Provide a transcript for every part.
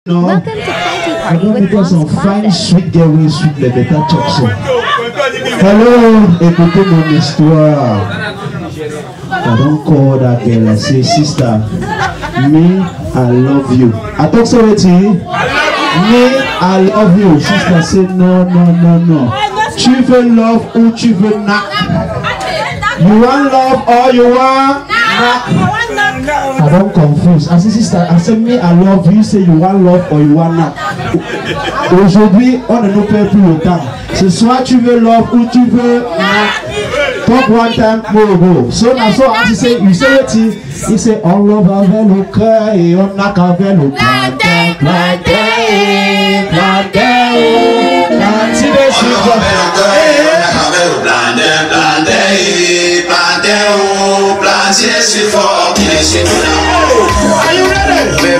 Welcome to Planti Party with Wams Wams fine Klassic. sweet girl with sweet les better chops. Hello, écoutez mon histoire. I don't call that girl. I say, sister, me, I love you. I talk so with you. Me, I love you. Sister say, no. Tu veux love ou tu veux not? You want love or you want not? I don't confuse. I say, sister, I say, me, I love you. You say you want love or you want not. Aujourd'hui, on ne nous perd plus le temps. Ce soir, tu veux love ou tu veux not. Talk one time, go. So now, so as you say what he say, on love avec le cœur et on n'a qu'avec le planté. Planti de sucre. Are you ready?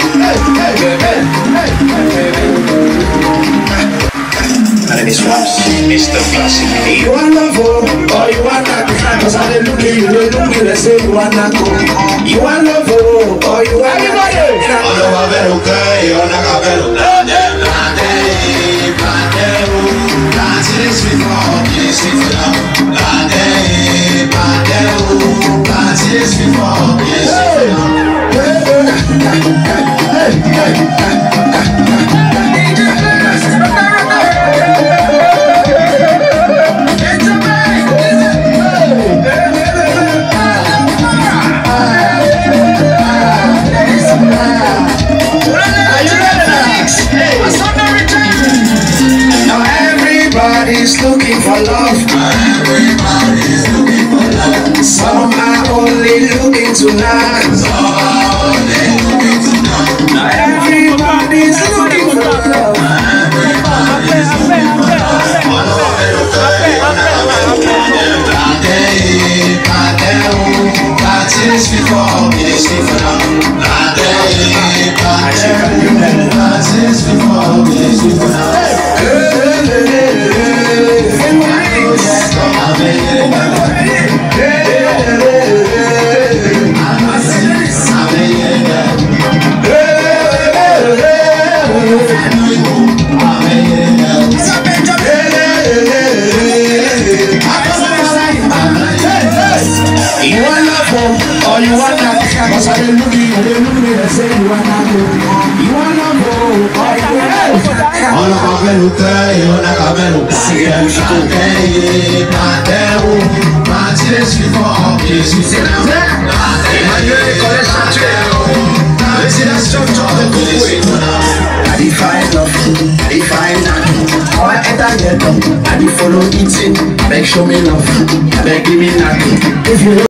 My name is Wams, Mr. Klassic. You want love or you want not? Cause I look at you, they look at you, they say you want not. You want love or you want not? On va vers le cœur, on a qu'à vers le planté. Planti, sweet for me, sweet for love. Planti, sweet for me, sweet for love. Everybody's looking for love. Everybody's looking for love. Some are only looking tonight. Now everybody's looking for love. Everybody's looking for love. You want love or you want not? Cause I look at you, they say you want not. You want love or you want not? On a qu'avec le cœur, on a qu'avec le I define love, I define that. All I enter here, I follow eating. Beg show me love, beg give me nothing. If you